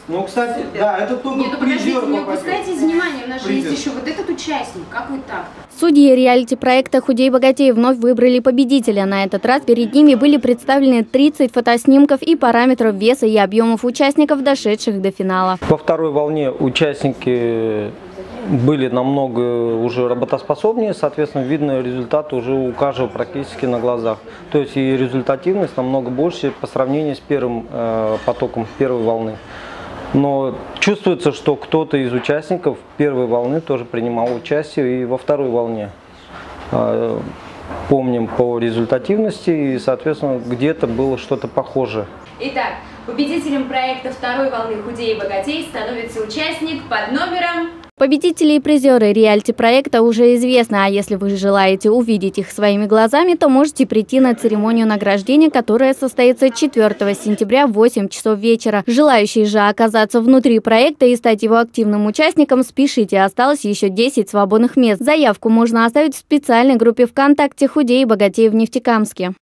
Ну, кстати, да, это только Нет, ну подождите, призер не попадет. упускайте из внимания, у нас же Призер. есть еще вот этот участник. Как вы так? Судьи реалити-проекта «Худей богатей» вновь выбрали победителя. На этот раз перед ними были представлены 30 фотоснимков и параметров веса и объемов участников, дошедших до финала. Во второй волне участники были намного уже работоспособнее, соответственно, видно результат уже у каждого практически на глазах. То есть и результативность намного больше по сравнению с первым потоком первой волны. Но чувствуется, что кто-то из участников первой волны тоже принимал участие и во второй волне. Помним по результативности и, соответственно, где-то было что-то похожее. Итак, победителем проекта второй волны «Худей и богатей» становится участник под номером... Победители и призеры реалити-проекта уже известны, а если вы желаете увидеть их своими глазами, то можете прийти на церемонию награждения, которая состоится 4 сентября в 8 часов вечера. Желающие же оказаться внутри проекта и стать его активным участником, спешите, осталось еще 10 свободных мест. Заявку можно оставить в специальной группе ВКонтакте «Худей и богатей» в Нефтекамске.